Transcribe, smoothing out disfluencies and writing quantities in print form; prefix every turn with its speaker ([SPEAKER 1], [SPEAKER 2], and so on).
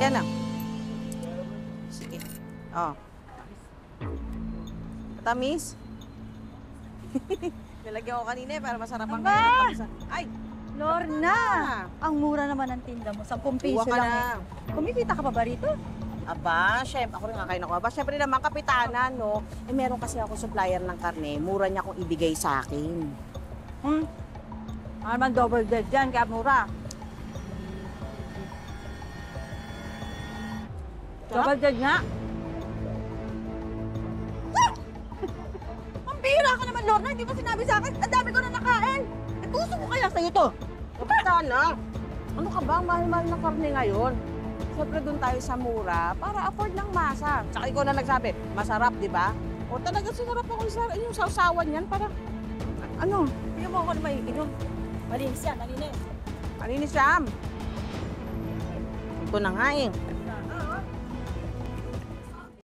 [SPEAKER 1] Yan na. Sige. Oh. Matamis? Nilagyan ko kanina para masarap ang
[SPEAKER 2] Aba!
[SPEAKER 1] Ay!
[SPEAKER 2] Lorna! Ang mura naman ng tinda mo. 10 piso
[SPEAKER 1] Buwa ka
[SPEAKER 2] lang
[SPEAKER 1] na.
[SPEAKER 2] eh. Kumikita ka pa ba rito?
[SPEAKER 1] Aba, syempre, ako rin kakain ako. Aba, syempre naman, kapitanan, no? Eh, meron kasi ako supplier ng karne. Mura niya akong ibigay sa akin.
[SPEAKER 2] Naman double dead yan, kaya mura. Double dead nga. Ang bihira ka naman, Lorna. Hindi mo sinabi sa akin. Ang dami ko na nakain. Gusto ko kaya sa'yo to.
[SPEAKER 1] Kapitana, ano ka ba? Mahal-mahal na karne ngayon. Siyempre doon tayo sa mura para afford ng masa. Tsaka ikaw na nagsabi, masarap, di ba? O talaga sinarap ako yung sausawan yan para... Ano?
[SPEAKER 2] Hindi mo ako na maiinom. Malinis yan, malinis.
[SPEAKER 1] Malinis, Sam. Ito na nga eh.